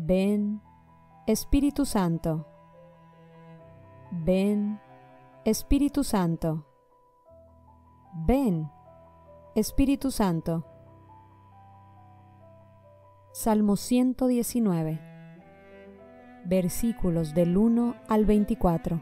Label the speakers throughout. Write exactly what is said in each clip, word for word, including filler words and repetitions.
Speaker 1: Ven, Espíritu Santo. Ven, Espíritu Santo. Ven, Espíritu Santo. Salmo ciento diecinueve, versículos del uno al veinticuatro.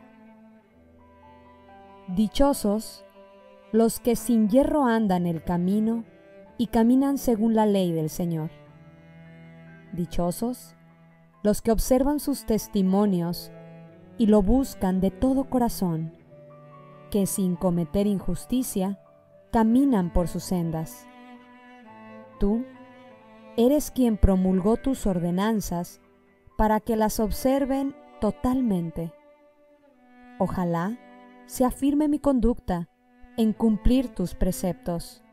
Speaker 1: Dichosos los que sin yerro andan el camino y caminan según la ley del Señor. Dichosos los que observan sus testimonios y lo buscan de todo corazón, que sin cometer injusticia caminan por sus sendas. Tú eres quien promulgó tus ordenanzas para que las observen totalmente. Ojalá se afirme mi conducta en cumplir tus preceptos.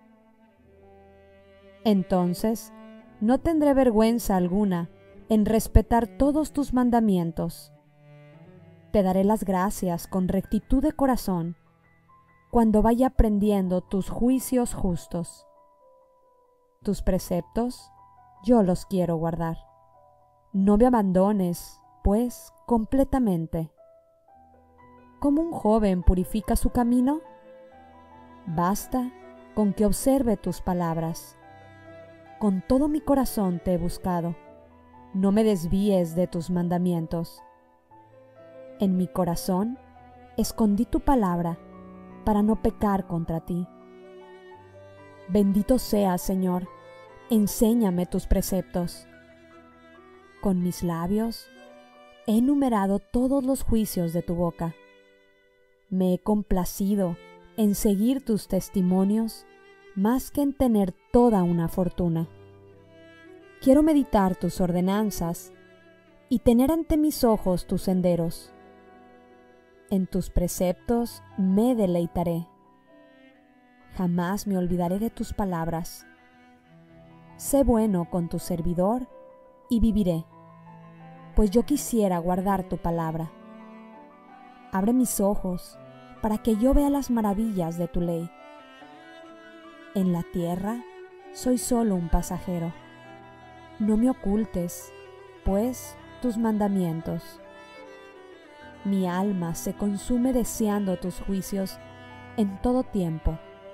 Speaker 1: Entonces no tendré vergüenza alguna en respetar todos tus mandamientos. Te daré las gracias con rectitud de corazón cuando vaya aprendiendo tus juicios justos. Tus preceptos yo los quiero guardar. No me abandones, pues, completamente. ¿Cómo un joven purifica su camino? Basta con que observe tus palabras. Con todo mi corazón te he buscado. No me desvíes de tus mandamientos. En mi corazón escondí tu palabra para no pecar contra ti. Bendito seas, Señor, enséñame tus preceptos. Con mis labios he enumerado todos los juicios de tu boca. Me he complacido en seguir tus testimonios más que en tener toda una fortuna. Quiero meditar tus ordenanzas y tener ante mis ojos tus senderos. En tus preceptos me deleitaré. Jamás me olvidaré de tus palabras. Sé bueno con tu servidor y viviré, pues yo quisiera guardar tu palabra. Abre mis ojos para que yo vea las maravillas de tu ley. En la tierra soy solo un pasajero. No me ocultes, pues, tus mandamientos. Mi alma se consume deseando tus juicios en todo tiempo.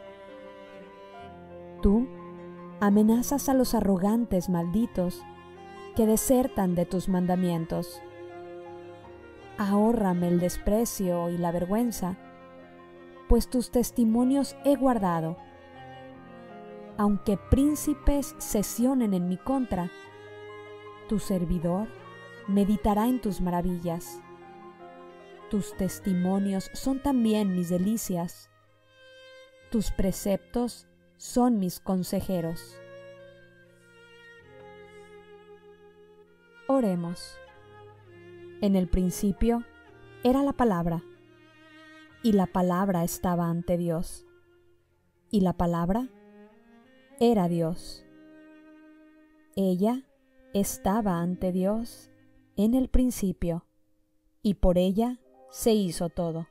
Speaker 1: Tú amenazas a los arrogantes malditos que desertan de tus mandamientos. Ahórrame el desprecio y la vergüenza, pues tus testimonios he guardado. Aunque príncipes sesionen en mi contra, tu servidor meditará en tus maravillas. Tus testimonios son también mis delicias. Tus preceptos son mis consejeros. Oremos. En el principio era la palabra, y la palabra estaba ante Dios, y la palabra era Dios. Ella estaba ante Dios en el principio, y por ella se hizo todo.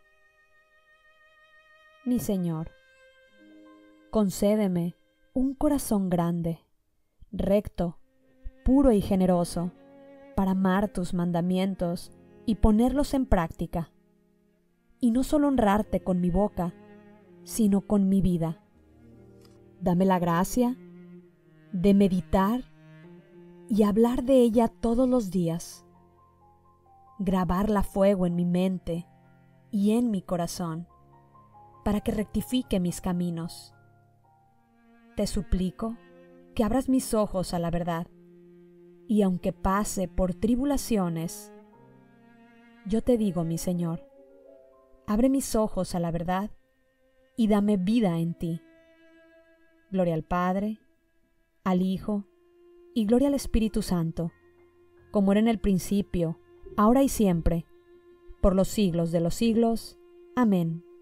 Speaker 1: Mi Señor, concédeme un corazón grande, recto, puro y generoso, para amar tus mandamientos y ponerlos en práctica, y no solo honrarte con mi boca, sino con mi vida. Dame la gracia de meditar y hablar de ella todos los días, grabarla a fuego en mi mente y en mi corazón, para que rectifique mis caminos. Te suplico que abras mis ojos a la verdad, y aunque pase por tribulaciones, yo te digo, mi Señor, abre mis ojos a la verdad y dame vida en ti. Gloria al Padre, al Hijo y gloria al Espíritu Santo, como era en el principio, ahora y siempre, por los siglos de los siglos. Amén.